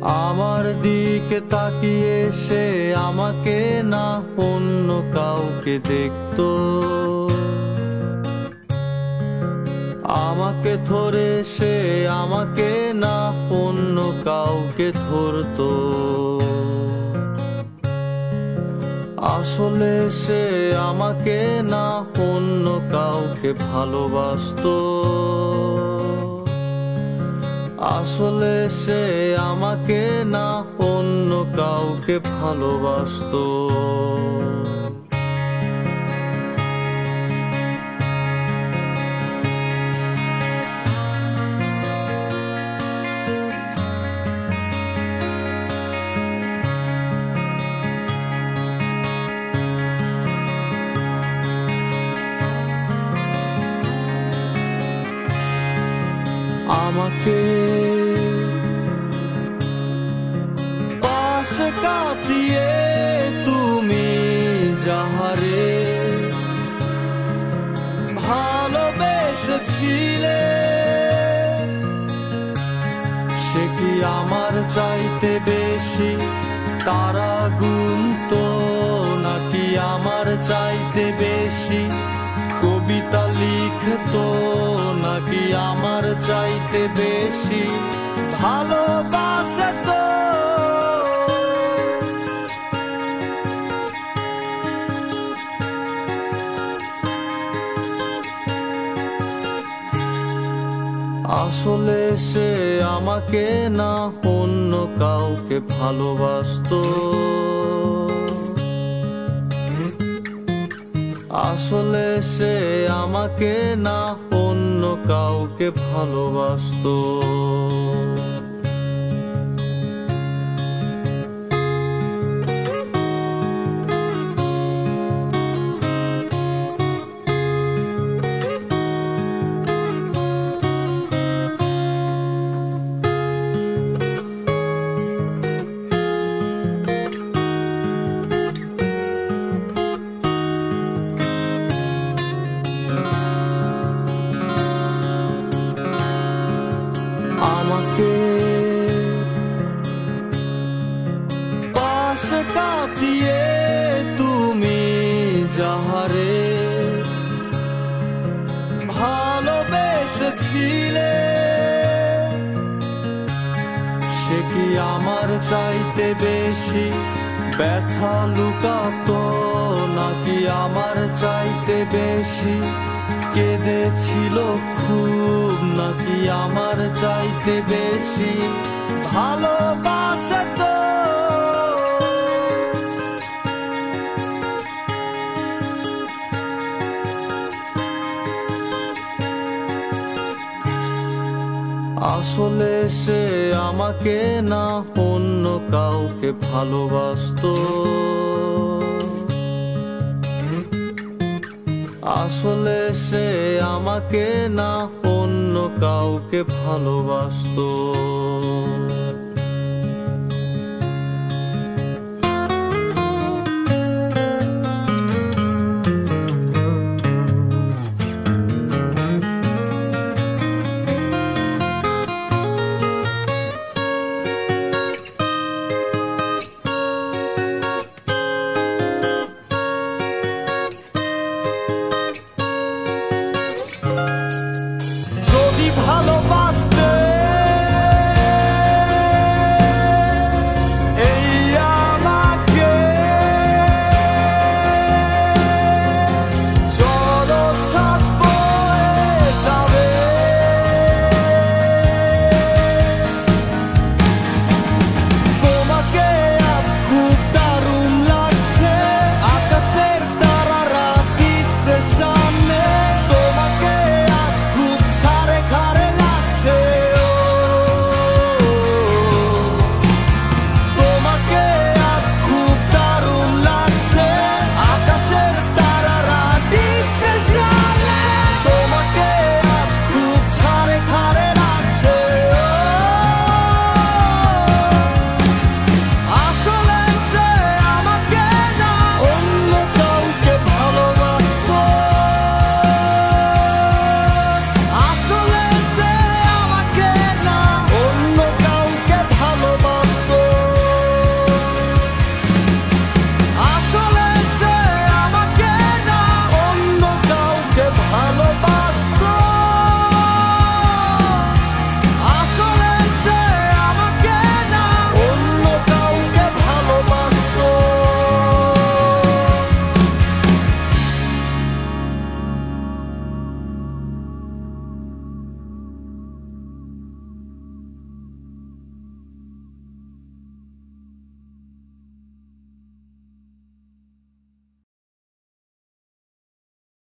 আমার দিকে তাকিয়ে সে আমাকে না অন্য কাউকে দেখতো, আমাকে ধরে সে আমাকে না অন্য কাউকে ধরতো। আসলে সে আমাকে না অন্য কাউকে ভালোবাসতো, আসলে সে আমাকে না অন্য কাউকে ভালোবাসতো। আমাকে পাশে কাটিয়ে তুমি যাহারে ভালোবেসেছিলে, সে কি আমার চাইতে বেশি তারা গুনতো, নাকি আমার চাইতে বেশি কবিতা লিখতো, নাকি আমার চাইতে বেশি ভালোবাসতো। আসলে সে আমাকে না অন্য কাউকে ভালোবাসতো, আসলে সে আমাকে না অন্য কাউকে ভালোবাসতো। আমাকে পাশে কাটিয়ে তুমি যাহারে ভালোবেসেছিলে, সে কি আমার চাইতে বেশি ব্যথা লুকাতো, নাকি আমার চাইতে বেশি কেঁদেছিল খুব, নাকি আমার চাইতে বেশি ভালোবাসতো। আসলে সে আমাকে না অন্য কাউকে ভালোবাসতো, আসলে সে আমাকে না অন্য কাউকে ভালোবাসতো।